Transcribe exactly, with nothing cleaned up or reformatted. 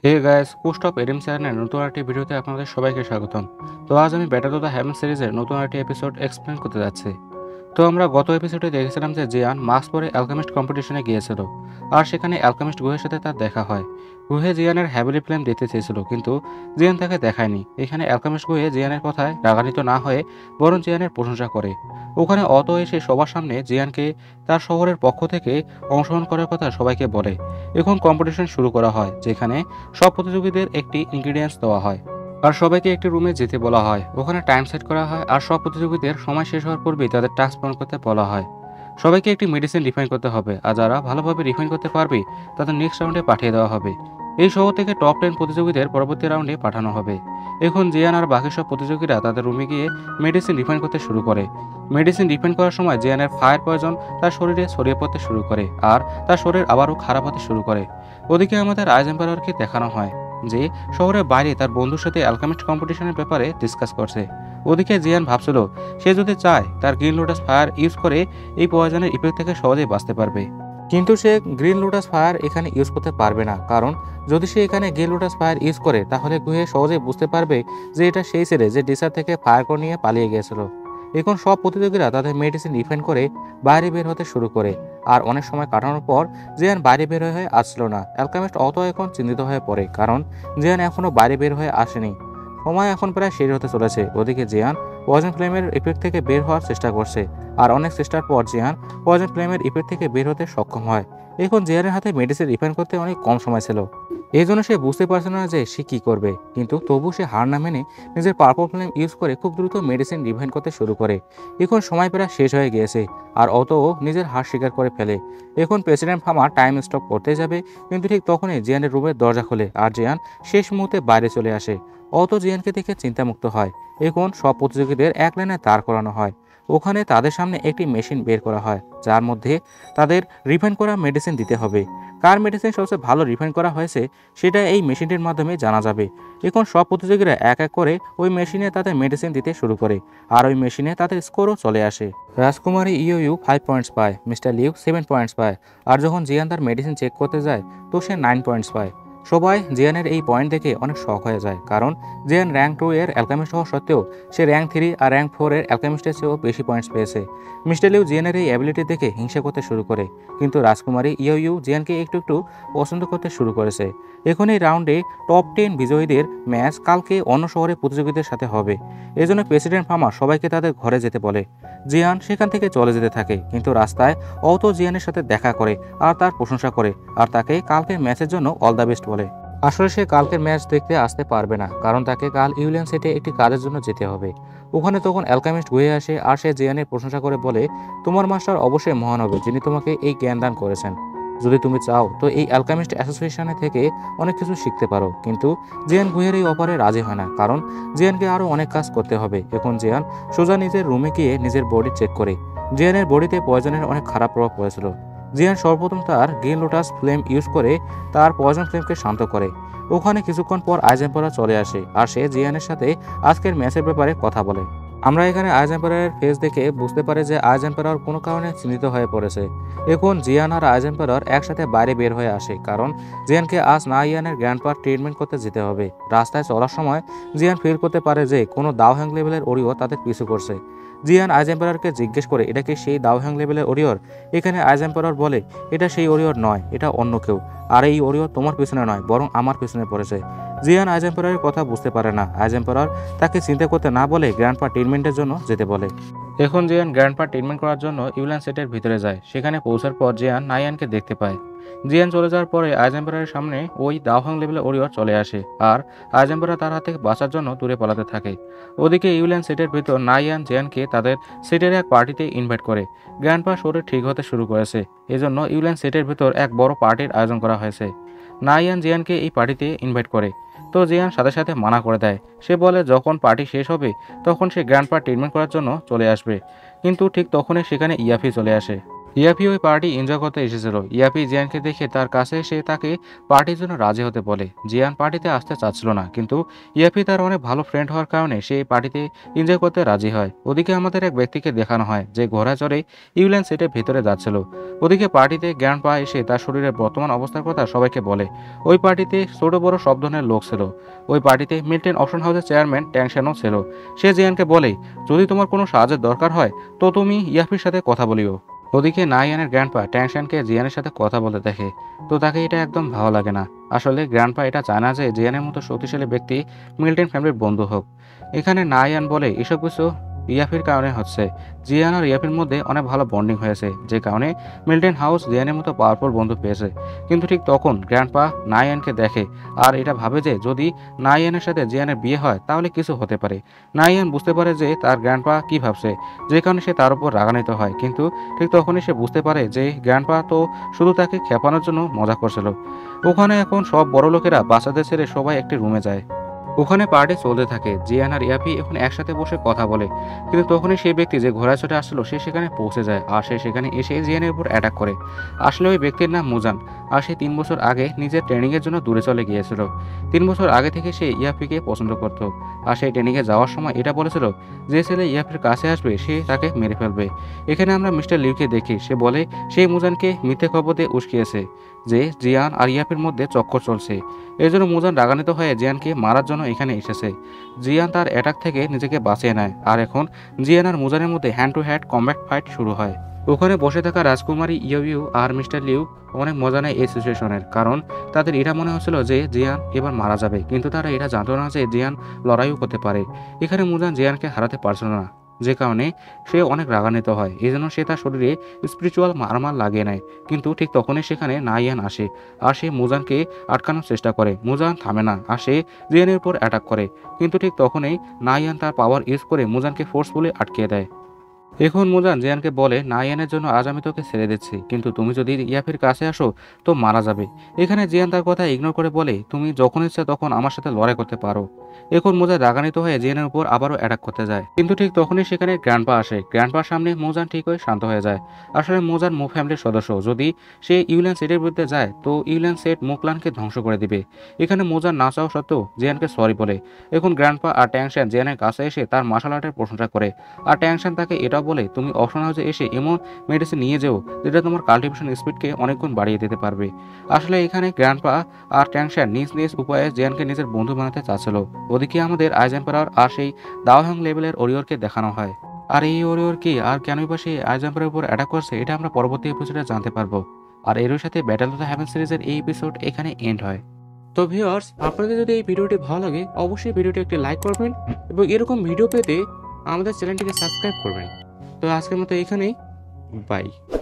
Hey guys, coast of Eden চ্যানেলের নতুন একটি ভিডিওতে আপনাদের সবাইকে স্বাগতম। তো আজ আমি ব্যাটল অফ দ্য হেভেন সিরিজের নতুন একটি এপিসোড এক্সপ্লেন করতে যাচ্ছি। তো আমরা গত এপিসোডে দেখেছিলাম যে জিয়ান মাস্ক পরে অ্যালকেমিস্ট কম্পিটিশনে গিয়েছিল, আর সেখানে অ্যালকেমিস্ট গুহের সাথে তার দেখা হয়। গুহে জিয়ানের হ্যাভেলি ফ্লেম দেখতে চেয়েছিল, কিন্তু জিয়ান তাকে দেখায়নি। এখানে অ্যালকেমিস্ট গুহে জিয়ানের কথায় রাগান্বিত না হয়ে বরং জিয়ানের প্রশংসা করে। ওখানে অত এসে সবার সামনে জিয়ানকে তার শহরের পক্ষ থেকে অংশগ্রহণ করার কথা সবাইকে বলে। এখন কম্পিটিশন শুরু করা হয়, যেখানে সব প্রতিযোগীদের একটি ইনগ্রিডিয়েন্টস দেওয়া হয় আর সবাইকে একটি রুমে যেতে বলা হয়। ওখানে টাইম সেট করা হয় আর সব প্রতিযোগীদের সময় শেষ হওয়ার পূর্বেই তাদের টাস্ক পূরণ করতে বলা হয়। সবাইকে একটি মেডিসিন রিফাইন করতে হবে, আর যারা ভালোভাবে রিফাইন করতে পারবে তাদের নেক্সট রাউন্ডে পাঠিয়ে দেওয়া হবে। এই শহর থেকে টপ টেন প্রতিযোগীদের পরবর্তী রাউন্ডে পাঠানো হবে। এখন জিয়ান আর বাকি সব প্রতিযোগীরা তাদের রুমে গিয়ে মেডিসিন রিফাইন করতে শুরু করে। মেডিসিন রিফাইন করার সময় জিয়ানের ফায়ার পয়জন তার শরীরে ছড়িয়ে পড়তে শুরু করে, আর তার শরীর আবারও খারাপ হতে শুরু করে। ওদিকে আমাদের আইজ এম্পায়ারকে দেখানো হয় যে শহরের বাইরে তার বন্ধুর সাথে অ্যালকেমিস্ট কম্পিটিশনের ব্যাপারে ডিসকাস করছে। ওদিকে জিয়ান ভাবছিল সে যদি চায় তার গ্রিন লোটাস ফায়ার ইউজ করে এই পয়জনের ইফেক্ট থেকে সহজেই বাঁচতে পারবে, কিন্তু সে গ্রিন লোটাস ফায়ার এখানে ইউজ করতে পারবে না। কারণ যদি সে এখানে গ্রিন লোটাস ফায়ার ইউজ করে তাহলে গুহে সহজেই বুঝতে পারবে যে এটা সেই ছেলে যে ডিসার থেকে ফায়ার করে নিয়ে পালিয়ে গিয়েছিল। এখন সব প্রতিযোগীরা তাদের মেডিসিন রিফাইন করে বাইরে বের হতে শুরু করে, আর অনেক সময় কাটানোর পর জিয়ান বাইরে বের হয়ে আসছিল না। অ্যালকেমিস্ট অত এখন চিন্তিত হয়ে পড়ে, কারণ জিয়ান এখনো বাইরে বের হয়ে আসেনি। সময় এখন প্রায় শেষ হতে চলেছে। ওদিকে জিয়ান পয়জন ফ্লেমের ইফেক্ট থেকে বের হওয়ার চেষ্টা করছে, আর অনেক চেষ্টার পর জিয়ান পয়জন ফ্লেমের ইফেক্ট থেকে বের হতে সক্ষম হয়। এখন জিয়ানের হাতে মেডিসিন রিফাইন করতে অনেক কম সময় ছিল, এই জন্য সে বুঝতে পারছে না যে সে কি করবে। কিন্তু তবু সে হার না মেনে নিজের পার্পল ফ্লেম ইউজ করে খুব দ্রুত মেডিসিন রিফাইন করতে শুরু করে। এখন সময় প্রায় শেষ হয়ে গিয়েছে, আর অত নিজের হার স্বীকার করে ফেলে। এখন প্রেসিডেন্ট ফার্মা টাইম স্টপ করতে যাবে, কিন্তু ঠিক তখনই জিয়ানের রুমের দরজা খোলে, আর জিয়ান শেষ মুহূর্তে বাইরে চলে আসে। অত জিয়ানকে দেখে চিন্তামুক্ত হয়। এখন সব প্রতিযোগীদের এক লাইনে দাঁড় করানো হয়। ওখানে তাদের সামনে একটি মেশিন বের করা হয়, যার মধ্যে তাদের রিফাইন করা মেডিসিন দিতে হবে। কার মেডিসিন সবচেয়ে ভালো রিফাইন করা হয়েছে সেটা এই মেশিনটির মাধ্যমে জানা যাবে। এখন সব প্রতিযোগীরা এক এক করে ওই মেশিনে তাদের মেডিসিন দিতে শুরু করে, আর ওই মেশিনে তাদের স্কোরও চলে আসে। রাজকুমারী ইউ ইউ ফাইভ পয়েন্টস পায়, মিস্টার লিউ সেভেন পয়েন্টস পায়, আর যখন জিয়ান তার মেডিসিন চেক করতে যায় তো সে নাইন পয়েন্টস পায়। সবাই জিয়ানের এই পয়েন্ট দেখে অনেক শখ হয়ে যায়, কারণ জিয়ান র্যাঙ্ক টু এর অ্যালকেমিস্ট হওয়া সত্ত্বেও সে র্যাঙ্ক থ্রি আর র্যাঙ্ক ফোর এর অ্যালকেমিস্টের চেয়েও বেশি পয়েন্টস পেয়েছে। মিস্টার লিউ জিয়ানের এই অ্যাবিলিটি দেখে হিংসা করতে শুরু করে, কিন্তু রাজকুমারী ইউ ইউ জিয়ানকে একটু একটু পছন্দ করতে শুরু করেছে। এখন এই রাউন্ডে টপ টেন বিজয়ীদের ম্যাচ কালকে অন্য শহরের প্রতিযোগীদের সাথে হবে। এজন্য প্রেসিডেন্ট ফার্মা সবাইকে তাদের ঘরে যেতে বলে। জিয়ান সেখান থেকে চলে যেতে থাকে, কিন্তু রাস্তায় অত জিয়ানের সাথে দেখা করে আর তার প্রশংসা করে, আর তাকে কালকের ম্যাচের জন্য অল দ্য বেস্ট বলে। আসলে সে কালকের ম্যাচ দেখতে আসতে পারবে না, কারণ তাকে কাল ইউলিয়ান সেটে একটি কাজের জন্য যেতে হবে। ওখানে তখন অ্যালকেমিস্ট ঘুরে আসে, আর সে জিয়ানের প্রশংসা করে বলে, তোমার মাস্টার অবশ্যই মহান হবে যিনি তোমাকে এই জ্ঞান দান করেছেন। যদি তুমি চাও তো এই অ্যালকেমিস্ট অ্যাসোসিয়েশনে থেকে অনেক কিছু শিখতে পারো। কিন্তু জিয়ান গুহের এই অফারে রাজি হয় না, কারণ জিয়ানকে আরও অনেক কাজ করতে হবে। এখন জিয়ান সোজা নিজের রুমে গিয়ে নিজের বডি চেক করে। জিয়ানের বডিতে পয়জনের অনেক খারাপ প্রভাব পড়েছিল। জিয়ান সর্বপ্রথম তার গ্রিন লোটাস ফ্লেম ইউজ করে তার পয়জন ফ্লেমকে শান্ত করে। ওখানে কিছুক্ষণ পর আইজ এম্পায়ার চলে আসে, আর সে জিয়ানের সাথে আজকের ম্যাচের ব্যাপারে কথা বলে। আমরা এখানে আইজ এম্পায়ারের ফেস দেখে বুঝতে পারি যে আইজ এম্পায়ার কোনো কারণে চিন্তিত হয়ে পড়েছে। এখন জিয়ান আর আইজ এম্পায়ার একসাথে বাইরে বের হয়ে আসে, কারণ জিয়ানকে আজ না ইয়ানের গ্র্যান্ডপার ট্রিটমেন্ট করতে যেতে হবে। রাস্তায় চলার সময় জিয়ান ফিল করতে পারে যে কোনো দাওহ্যাং লেভেলের ওরিও তাদের পিছু করছে। জিয়ান আইজ এম্পায়ারকে জিজ্ঞেস করে এটা কি সেই দাওহ্যাং লেভেলের ওরিয়র। এখানে আইজ এম্পায়ার বলে এটা সেই ওরিয়র নয়, এটা অন্য কেউ, আর এই ওরিয়র তোমার পিছনে নয় বরং আমার পিছনে পড়েছে। জিয়ান আইজ এম্পায়ারের কথা বুঝতে পারে না। আইজ এম্পায়ার তাকে চিন্তা করতে না বলে গ্র্যান্ডপা ট্রিটমেন্টের জন্য যেতে বলে। এখন জিয়ান গ্র্যান্ডপা ট্রিটমেন্ট করার জন্য ইউলিয়ান সেটের ভিতরে যায়। সেখানে পৌঁছার পর জিয়ান নায়ানকে দেখতে পায়। জিয়ান চলে যাওয়ার পরে আইজ এম্পায়ারের সামনে ওই দাওহাং লেভেলের ওরিয়র চলে আসে, আর আইজ এম্পায়ার তার হাত থেকে বাঁচার জন্য দূরে পালাতে থাকে। ওদিকে ইউলিয়ান সেটের ভিতর নায়ান জিয়ানকে তাদের সেটের এক পার্টিতে ইনভাইট করে। গ্র্যান্ডপা শরীর ঠিক হতে শুরু করেছে, এজন্য ইউলিয়ান সেটের ভিতর এক বড় পার্টির আয়োজন করা হয়েছে। নায়ান জিয়ানকে এই পার্টিতে ইনভাইট করে, তো জিয়ান সাথে সাথে মানা করে দেয়। সে বলে যখন পার্টি শেষ হবে তখন সে গ্র্যান্ডপা ট্রিটমেন্ট করার জন্য চলে আসবে, কিন্তু ঠিক তখনই সেখানে ইয়াফি চলে আসে। ইয়াফি ওই পার্টি এনজয় করতে এসেছিল। ইয়াফি জিয়ানকে দেখে তার কাছে এসে তাকে পার্টির জন্য রাজি হতে বলে। জিয়ান পার্টিতে আসতে চাচ্ছিল না, কিন্তু ইয়াফি তার অনেক ভালো ফ্রেন্ড হওয়ার কারণে সে পার্টিতে এনজয় করতে রাজি হয়। ওদিকে আমাদের এক ব্যক্তিকে দেখানো হয় যে ঘোড়া চড়ে ইউল্যান সেটের ভেতরে যাচ্ছিল। ওদিকে পার্টিতে জ্ঞান পা এসে তার শরীরের বর্তমান অবস্থার কথা সবাইকে বলে। ওই পার্টিতে ছোট বড় সব ধরনের লোক ছিল। ওই পার্টিতে মিল্টন অপশন হাউসের চেয়ারম্যান ট্যাংশানও ছিল। সে জিয়ানকে বলে, যদি তোমার কোনো সাহায্যের দরকার হয় তো তুমি ইয়াফির সাথে কথা বলিও। ওদিকে নাইয়ানের গ্র্যান্ডপা ট্যাংশানকে জিয়ানের সাথে কথা বলতে দেখে, তো তাকে এটা একদম ভালো লাগে না। আসলে গ্র্যান্ডপা এটা চায় না যে জিয়ানের মতো শক্তিশালী ব্যক্তি মিল্টন ফ্যামিলির বন্ধু হোক। এখানে নাইয়ান বলে এসব কিছু ইয়াফির কারণে হচ্ছে। জিয়ান আর ইয়াফির মধ্যে অনেক ভালো বন্ডিং হয়েছে, যে কারণে মিল্টন হাউস জিয়ানের মতো পাওয়ারফুল বন্ধু পেয়েছে। কিন্তু ঠিক তখন গ্র্যান্ডপা নাইয়ানকে দেখে আর এটা ভাবে যে যদি নাইয়ানের সাথে জিয়ানের বিয়ে হয় তাহলে কিছু হতে পারে। নাইয়ান বুঝতে পারে যে তার গ্র্যান্ডপা কি ভাবছে, যে কারণে সে তার উপর রাগান্বিত হয়। কিন্তু ঠিক তখনই সে বুঝতে পারে যে গ্র্যান্ডপা তো শুধু তাকে খেপানোর জন্য মজা করছিল। ওখানে এখন সব বড় লোকেরা বাচ্চাদের ছেড়ে সবাই একটি রুমে যায়। ওখানে পার্টি চলতে থাকে। জিয়ান আর ইয়াপি এখন একসাথে বসে কথা বলে, কিন্তু তখনই সেই ব্যক্তি যে ঘোড়া চড়ে আসলো সে সেখানে পৌঁছে যায় আর সে সেখানে এসে জিয়ানের উপর অ্যাটাক করে। আসলে ওই ব্যক্তির নাম মুজান, আর সে তিন বছর আগে নিজের ট্রেনিংয়ের জন্য দূরে চলে গিয়েছিল। তিন বছর আগে থেকে সে ইয়াপিকে পছন্দ করত, আর সেই ট্রেনিংয়ে যাওয়ার সময় এটা বলেছিল যে ছেলে ইয়াপির কাছে আসবে সে তাকে মেরে ফেলবে। এখানে আমরা মিস্টার লিউকে দেখি, সে বলে সেই মুজানকে মিথ্যে খবর দিয়ে উস্কিয়েছে যে জিয়ান আর ইয়াপির মধ্যে চক্কর চলছে। এর জন্য মুজান রাগান্বিত হয়ে জিয়ানকে মারার জন্য এখানে এসেছে। জিয়ান তার অ্যাটাক থেকে নিজেকে বাঁচিয়ে নেয়, আর এখন জিয়ান আর মুজানের মধ্যে hand to hand combat fight শুরু হয়। ওখানে বসে থাকা রাজকুমারী ইউ ইউ আর মিস্টার লিউ অনেক মজা নেয় এই সিচুয়েশনের, কারণ তাদের এটা মনে হচ্ছিল যে জিয়ান এবার মারা যাবে, কিন্তু তারা এটা জানতো না যে জিয়ান লড়াইও করতে পারে। এখানে মুজান জিয়ানকে হারাতে পারছিল না, যে কারণে সে অনেক রাগান্বিত হয়। এই জন্য সে তার শরীরে স্পিরিচুয়াল মারমার লাগিয়ে নেয়। কিন্তু ঠিক তখনই সেখানে নাইয়ান আসে আর সে মুজানকে আটকানোর চেষ্টা করে। মুজান থামে না আর সে জিয়ানের উপর অ্যাটাক করে, কিন্তু ঠিক তখনই নাইয়ান তার পাওয়ার ইউজ করে মুজানকে ফোর্সফুলি আটকে দেয়। এখন মুজান জিয়ানকে বলে, নাইয়ানের জন্য আজ আমি তোকে ছেড়ে দিচ্ছি, কিন্তু তুমি যদি ইয়াফির কাছে আসো তো মারা যাবে। এখানে জিয়ান তার কথা ইগনোর করে বলে, তুমি যখন ইচ্ছা তখন আমার সাথে লড়াই করতে পারো। এখন মুজান রাগান্বিত হয়ে জিয়ানের উপর আবারও অ্যাটাক করতে যায়, কিন্তু ঠিক তখনই সেখানে গ্র্যান্ডপা আসে। গ্র্যান্ডপার সামনে মুজান ঠিক হয়ে শান্ত হয়ে যায়। আসলে মুজান মু ফ্যামিলির সদস্য, যদি সে ইউল্যান সেটের বিরুদ্ধে যায় তো ইউল্যান সেট মুকলানকে ধ্বংস করে দিবে। এখানে মুজান না চাওয়া সত্ত্বেও জিয়ানকে সরি বলে। এখন গ্র্যান্ডপা আর ট্যাংশান জিয়ানের কাছে এসে তার মার্শাল আর্টের প্রশংসা করে, আর ট্যাংশান তাকে এটা বলে, তুমি অপশন হাউসে এসে এমন মেডিসিন নিয়ে যেও যেটা তোমার কাল্টিভেশন স্পিডকে অনেক গুণ বাড়িয়ে দিতে পারবে। আসলে এখানে গ্র্যান্ডপা আর ট্যাংশান নিজ নিজ উপায়ে জিয়ানকে নিজের বন্ধু বানাতে চাচ্ছিল। ওদিকে আমাদের আইজ এম্পারার আর সেই দাওহাং লেভেলের ওরিয়রকে দেখানো হয়। আর এই ওরিয়র কি আর কেনই বা সেই আইজ এম্পারার উপর অ্যাটাক করছে এটা আমরা পরবর্তী এপিসোডে জানতে পারবো। আর এর সাথে ব্যাটল অফ দ্য হেভেন সিরিজের এই এপিসোড এখানে এন্ড হয়। তো ভিউয়ার্স, আপনাদের যদি এই ভিডিওটি ভালো লাগে অবশ্যই ভিডিওটি একটি লাইক করবেন এবং এরকম ভিডিও পেতে আমাদের চ্যানেলটিকে সাবস্ক্রাইব করবেন। তো আজকের মতো এখানেই, বাই।